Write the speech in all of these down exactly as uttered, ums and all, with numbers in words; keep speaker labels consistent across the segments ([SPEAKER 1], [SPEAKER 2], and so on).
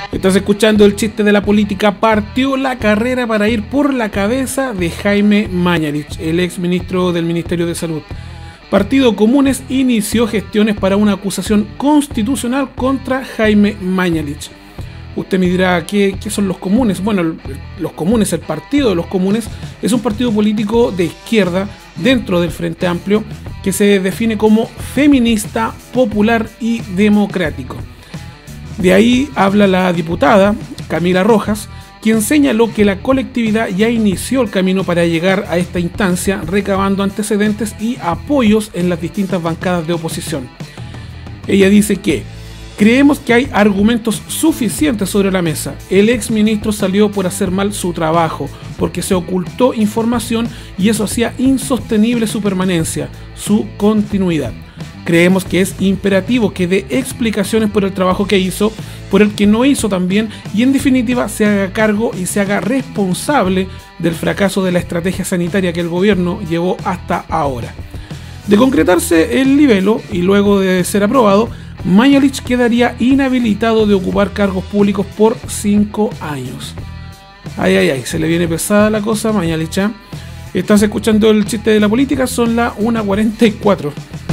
[SPEAKER 1] Estás escuchando el chiste de la política. Partió la carrera para ir por la cabeza de Jaime Mañalich, el ex ministro del Ministerio de Salud. Partido Comunes inició gestiones para una acusación constitucional contra Jaime Mañalich. Usted me dirá, ¿qué, qué son los comunes? Bueno, el, los comunes, el partido de los comunes, es un partido político de izquierda dentro del Frente Amplio que se define como feminista, popular y democrático. De ahí habla la diputada Camila Rojas, quien señaló que la colectividad ya inició el camino para llegar a esta instancia, recabando antecedentes y apoyos en las distintas bancadas de oposición. Ella dice que creemos que hay argumentos suficientes sobre la mesa. El exministro salió por hacer mal su trabajo, porque se ocultó información y eso hacía insostenible su permanencia, su continuidad. Creemos que es imperativo que dé explicaciones por el trabajo que hizo, por el que no hizo también, y en definitiva se haga cargo y se haga responsable del fracaso de la estrategia sanitaria que el gobierno llevó hasta ahora. De concretarse el libelo y luego de ser aprobado, Mañalich quedaría inhabilitado de ocupar cargos públicos por cinco años. Ay, ay, ay, se le viene pesada la cosa a Mañalich, ¿eh? Estás escuchando el chiste de la política, son las una cuarenta y cuatro.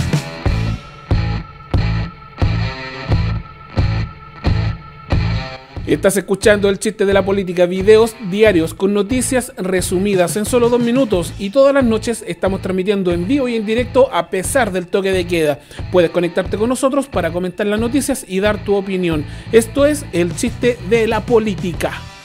[SPEAKER 1] Estás escuchando el chiste de la política, videos diarios con noticias resumidas en solo dos minutos, y todas las noches estamos transmitiendo en vivo y en directo a pesar del toque de queda. Puedes conectarte con nosotros para comentar las noticias y dar tu opinión. Esto es el chiste de la política.